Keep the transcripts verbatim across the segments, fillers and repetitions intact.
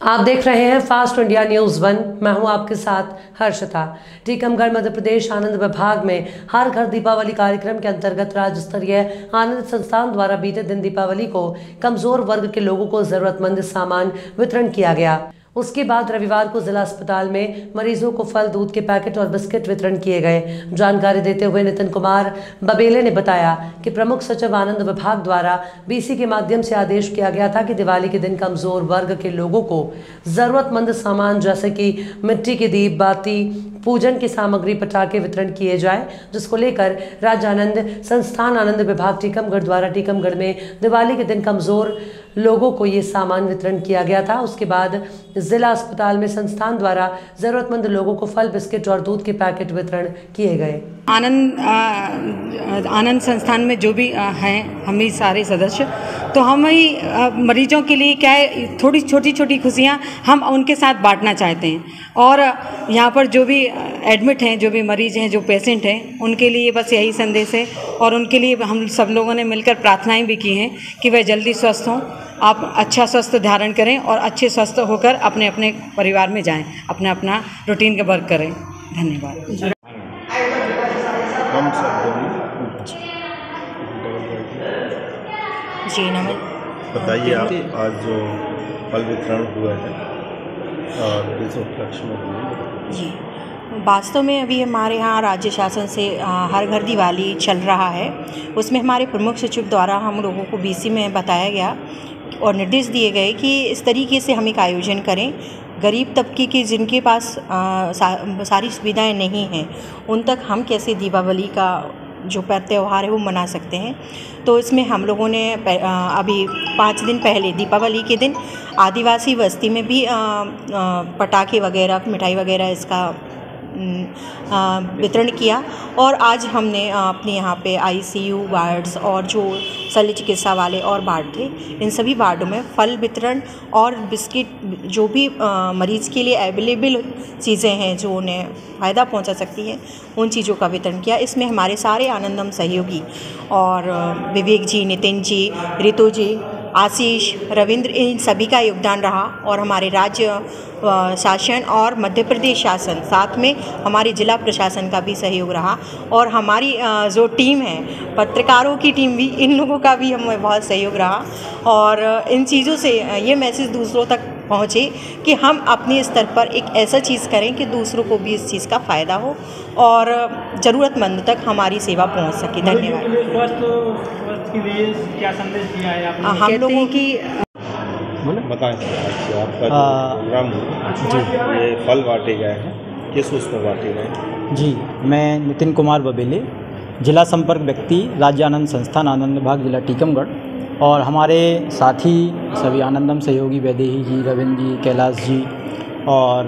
आप देख रहे हैं फास्ट इंडिया न्यूज़ वन। मैं हूं आपके साथ हर्षिता। टीकमगढ़ मध्य प्रदेश आनंद विभाग में हर घर दीपावली कार्यक्रम के अंतर्गत राज्य स्तरीय आनंद संस्थान द्वारा बीते दिन दीपावली को कमजोर वर्ग के लोगों को जरूरतमंद सामान वितरण किया गया। उसके बाद रविवार को जिला अस्पताल में मरीजों को फल, दूध के पैकेट और बिस्किट वितरण किए गए। जानकारी देते हुए नितिन कुमार बबेले ने बताया कि प्रमुख सचिव आनंद विभाग द्वारा बीसी के माध्यम से आदेश किया गया था कि दिवाली के दिन कमजोर वर्ग के लोगों को जरूरतमंद सामान जैसे कि मिट्टी के दीप, बाती, पूजन की सामग्री, पटाखे वितरण किए जाए, जिसको लेकर राज्य आनंद संस्थान आनंद विभाग टीकमगढ़ द्वारा टीकमगढ़ में दिवाली के दिन कमजोर लोगों को ये सामान वितरण किया गया था। उसके बाद जिला अस्पताल में संस्थान द्वारा जरूरतमंद लोगों को फल, बिस्किट और दूध के पैकेट वितरण किए गए। आनंद आनंद संस्थान में जो भी हैं हम ही सारे सदस्य, तो हम ही मरीजों के लिए क्या है, थोड़ी छोटी छोटी खुशियाँ हम उनके साथ बांटना चाहते हैं। और यहाँ पर जो भी एडमिट हैं, जो भी मरीज हैं, जो पेशेंट हैं, उनके लिए बस यही संदेश है। और उनके लिए हम सब लोगों ने मिलकर प्रार्थनाएं भी की हैं कि वह जल्दी स्वस्थ हों, आप अच्छा स्वस्थ धारण करें और अच्छे स्वस्थ होकर अपने अपने परिवार में जाएं, अपना अपना रूटीन का वर्क करें। धन्यवाद। जी नमस्ते। बताइए आप आज जो फल वितरण हुआ है और इस उपलक्ष्य में। जी, वास्तव में अभी हमारे यहाँ राज्य शासन से हर घर दिवाली चल रहा है। उसमें हमारे प्रमुख सचिव द्वारा हम लोगों को बीसी में बताया गया और निर्देश दिए गए कि इस तरीके से हम एक आयोजन करें। गरीब तबके के जिनके पास आ, सा, सारी सुविधाएं नहीं हैं, उन तक हम कैसे दीपावली का जो त्यौहार है वो मना सकते हैं। तो इसमें हम लोगों ने अभी पाँच दिन पहले दीपावली के दिन आदिवासी बस्ती में भी पटाखे वगैरह, मिठाई वगैरह इसका वितरण किया। और आज हमने अपने यहाँ पे आईसीयू वार्ड्स और जो शल्य चिकित्सा वाले और वार्ड थे, इन सभी वार्डों में फल वितरण और बिस्किट, जो भी मरीज़ के लिए अवेलेबल चीज़ें हैं जो उन्हें फ़ायदा पहुंचा सकती हैं, उन चीज़ों का वितरण किया। इसमें हमारे सारे आनंदम सहयोगी और विवेक जी, नितिन जी, रितु जी, आशीष, रविंद्र, इन सभी का योगदान रहा। और हमारे राज्य शासन और मध्य प्रदेश शासन, साथ में हमारे जिला प्रशासन का भी सहयोग रहा। और हमारी जो टीम है, पत्रकारों की टीम भी, इन लोगों का भी हमें बहुत सहयोग रहा। और इन चीज़ों से ये मैसेज दूसरों तक पहुँचे कि हम अपने स्तर पर एक ऐसा चीज़ करें कि दूसरों को भी इस चीज़ का फ़ायदा हो और ज़रूरतमंद तक हमारी सेवा पहुँच सके। धन्यवाद। के लिए क्या संदेश दिया है आपने? हम लोगों की बताएं आपका प्रोग्राम जी, ये फल बांटे गए हैं, किस उसमें बांटे गए हैं? जी, मैं नितिन कुमार बबेले, जिला संपर्क व्यक्ति, राज्य आनंद संस्थान आनंद विभाग, जिला टीकमगढ़। और हमारे साथी सभी आनंदम सहयोगी वैदेही जी, रविंद्र जी, कैलाश जी और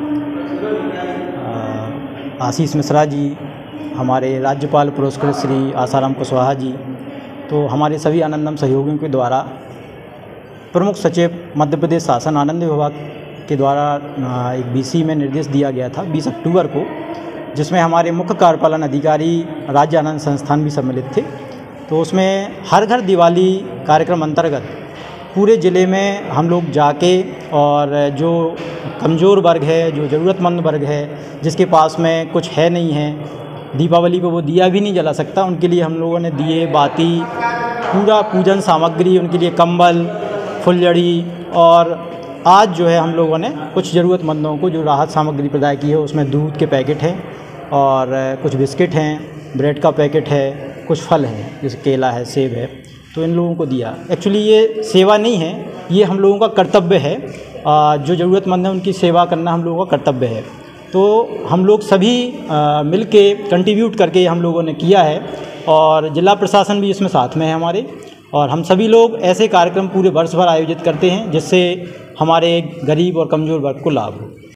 आशीष मिश्रा जी, हमारे राज्यपाल पुरस्कृत श्री आसाराम कुशवाहा जी, तो हमारे सभी आनंदम सहयोगियों के द्वारा प्रमुख सचिव मध्य प्रदेश शासन आनंद विभाग के द्वारा एक बीसी में निर्देश दिया गया था बीस अक्टूबर को, जिसमें हमारे मुख्य कार्यपालन अधिकारी राज्य आनंद संस्थान भी सम्मिलित थे। तो उसमें हर घर दिवाली कार्यक्रम अंतर्गत पूरे ज़िले में हम लोग जाके और जो कमज़ोर वर्ग है, जो ज़रूरतमंद वर्ग है, जिसके पास में कुछ है नहीं है, दीपावली को वो दिया भी नहीं जला सकता, उनके लिए हम लोगों ने दिए, बाती, पूरा पूजन सामग्री, उनके लिए कंबल, फुलझड़ी, और आज जो है हम लोगों ने कुछ ज़रूरतमंदों को जो राहत सामग्री प्रदान की है, उसमें दूध के पैकेट हैं और कुछ बिस्किट हैं, ब्रेड का पैकेट है, कुछ फल हैं जैसे केला है, सेब है, तो इन लोगों को दिया। एक्चुअली ये सेवा नहीं है, ये हम लोगों का कर्तव्य है। जो ज़रूरतमंद है उनकी सेवा करना हम लोगों का कर्तव्य है। तो हम लोग सभी मिल के कंट्रीब्यूट करके हम लोगों ने किया है और जिला प्रशासन भी इसमें साथ में है हमारे। और हम सभी लोग ऐसे कार्यक्रम पूरे वर्ष भर आयोजित करते हैं जिससे हमारे गरीब और कमज़ोर वर्ग को लाभ हो।